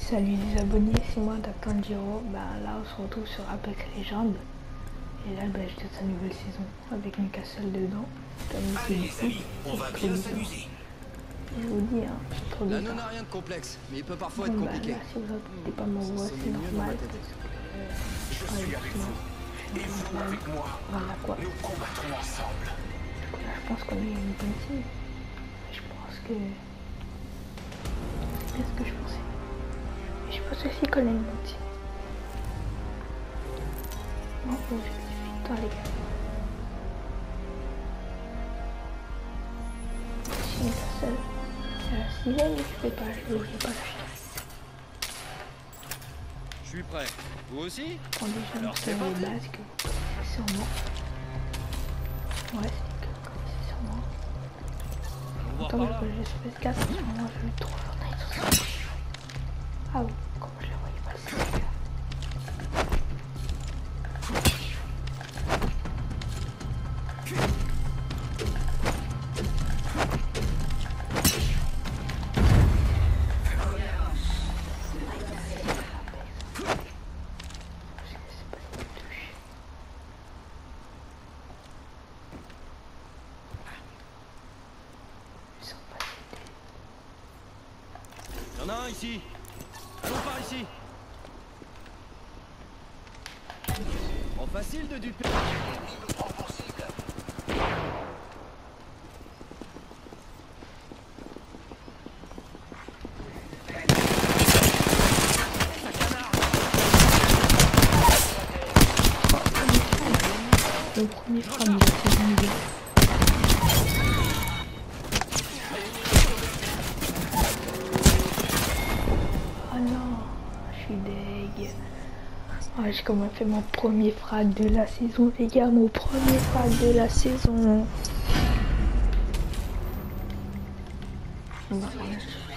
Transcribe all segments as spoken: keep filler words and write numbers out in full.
Salut les abonnés, c'est moi Docteur Giro. Ben là on se retrouve sur Apex Legends. Et là ben, je teste sa nouvelle saison avec Newcastle dedans. Allez les amis, on va bien s'amuser. Je vous dis, hein, c'est trop bizarre. La non n'a rien de complexe, mais il peut parfois Bon, être ben, compliqué. là, si vous n'entendez pas ma voix, c'est normal. Je suis avec vous, et vous avec moi. Voilà quoi. Nous combattrons ensemble. Là, je pense qu'on est une bonne team. Je pense que... C'est bien ce que je pensais. Et je pense aussi qu'on est une bonne team. Bon, objectif victoire les gars. Je suis la seule. Si jamais je fais pas, je ne vais pas l'acheter. Je suis prêt. Vous aussi? Prends déjà une série de base que vous connaissez sûrement. Ouais, c'est que vous connaissez sûrement. Attends, je peux juste P S quatre, moi je vais trop Fortnite. Ah oui, comment je la voyais passer. Y'en a un ici. Allons par ici. En facile de duper. Le premier frappe de la saison deux. Oh non, je suis deg. Oh, j'ai quand même fait mon premier frag de la saison, les gars, mon premier frag de la saison. On va faire la chose.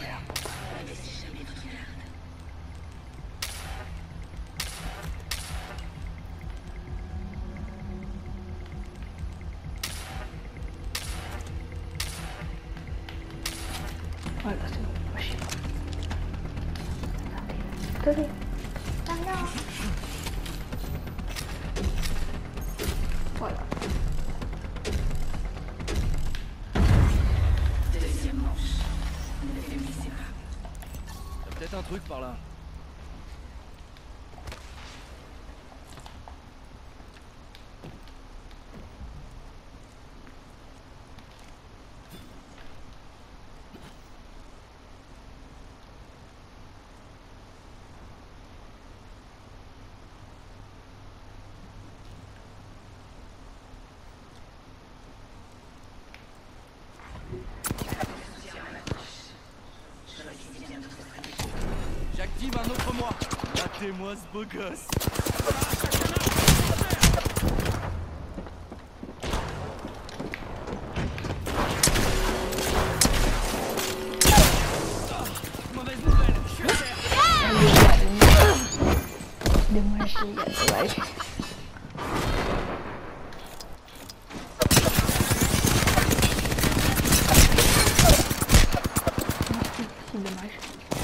Voilà, c'est bon, moi je suis là. Attendez, attendez. Voilà. Deuxième manche. Il y a peut-être un truc par là. J'active un autre moi. Matez-moi ce beau gosse. Mauvaise nouvelle, je suis à terre. Dommage, les gars, dommage. C'est dommage.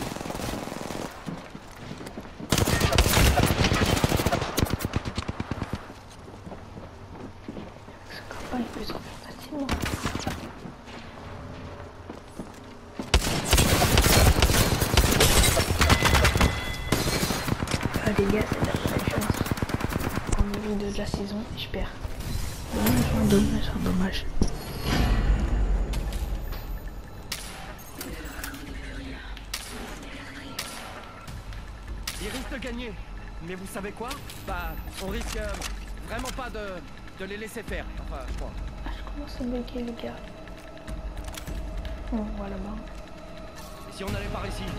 Ce copain il peut s'en faire facilement. Ah les gars, c'est de la bonne chance. Premier vidéo de la saison, je perds. Dommage, dommage, dommage. Ils risquent de gagner. Mais vous savez quoi? Bah, on risque euh, vraiment pas de, de les laisser faire. Enfin, je crois. Ah, je commence à bugger les gars. Bon, on va là-bas. Et si on allait par ici?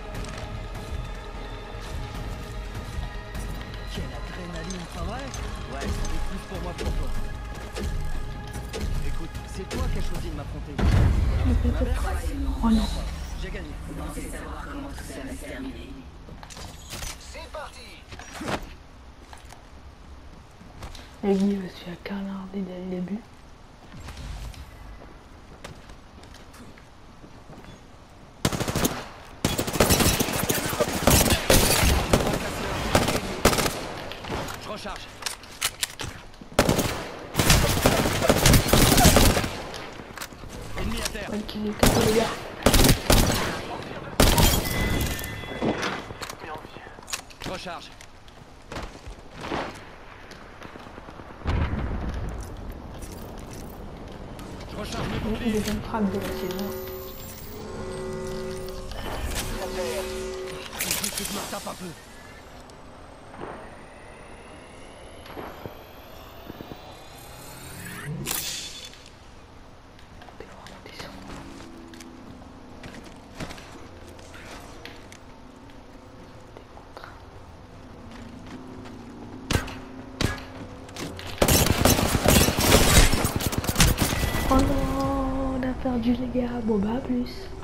Quelle adrénaline, pas vrai? Ouais, c'est plus pour moi que pour toi. Écoute, c'est toi qui as choisi de m'affronter. Oh non. J'ai gagné. Vous pensez savoir comment tout ça va se terminer? C'est parti. Le gars, je suis à canarder dès le début. recharge. Ennemi à terre. Ok, casse les gars. Recharge. Je recharge mes On boucliers. deuxième frappe de la saison. Il faut que je me retape un peu. T'es vraiment décevant. Oh non, on a perdu les gars. Bon bah à plus.